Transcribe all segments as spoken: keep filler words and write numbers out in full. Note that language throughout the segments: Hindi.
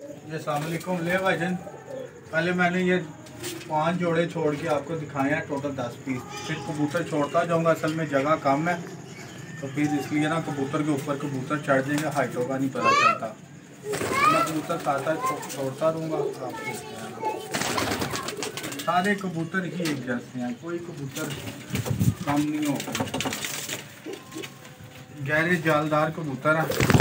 ये अस्सलाम वालेकुम। ले भाईजान, पहले मैंने ये पांच जोड़े छोड़ के आपको दिखाए हैं, टोटल दस पीस। फिर कबूतर छोड़ता जाऊंगा, असल में जगह कम है तो फिर इसलिए ना कबूतर के ऊपर कबूतर चढ़ जाएंगे, हाइटों का नहीं पता चलता। मैं कबूतर साथ छोड़ता रहूँगा आपको। सारे कबूतर ही एक जैसे हैं, कोई कबूतर कम नहीं होगा। गहरे जालदार कबूतर है।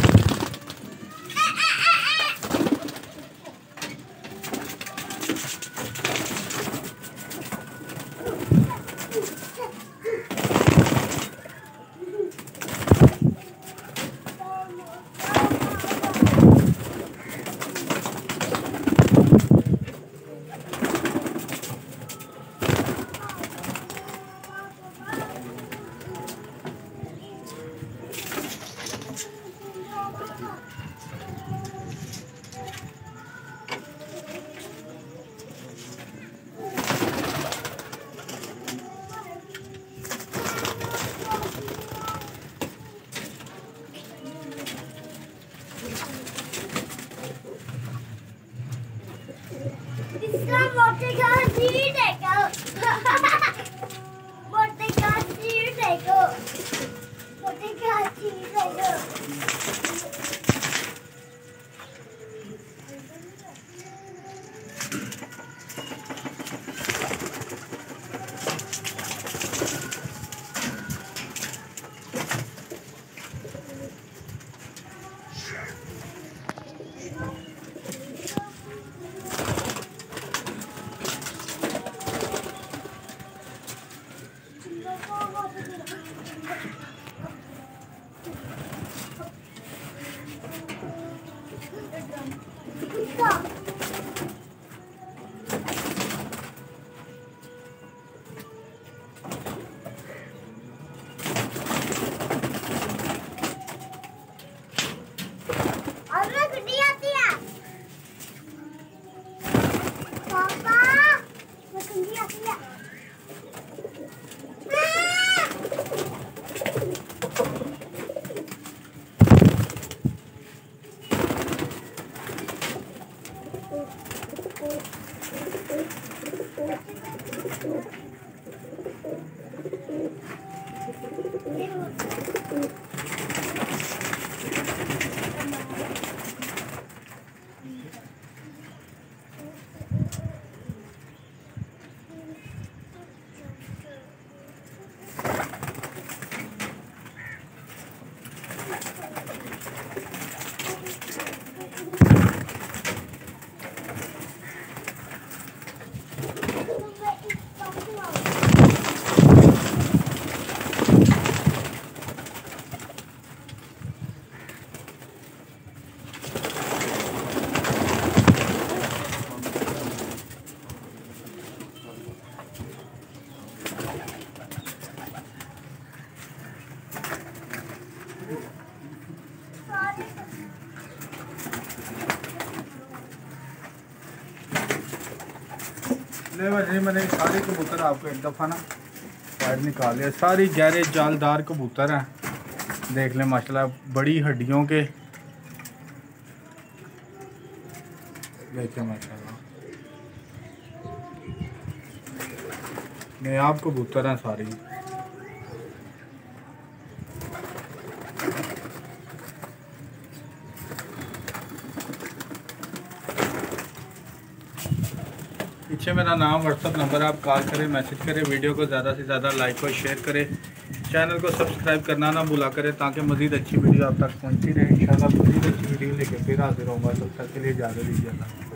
मोटे का सीट है क्या? मोटे का सीट है क्या? मोटे का सीट है क्या? ले मैंने सारे कबूतर आपको एक दफ़ा ना साइड निकाल लिया। सारी गहरे जालदार कबूतर हैं, देख लें माशाल्लाह, बड़ी हड्डियों के, देखें माशाल्लाह नायाब कबूतर हैं सारी। पीछे मेरा नाम, व्हाट्सअप नंबर, आप कॉल करें, मैसेज करें। वीडियो को ज़्यादा से ज़्यादा लाइक और शेयर करें। चैनल को सब्सक्राइब करना ना भूला करें ताकि मज़ीद अच्छी वीडियो आप तक पहुंचती रहे। इंशाल्लाह मज़ीद अच्छी वीडियो लेके फिर हाजिर होऊंगा। तब तक के लिए इजाज़त दीजिए।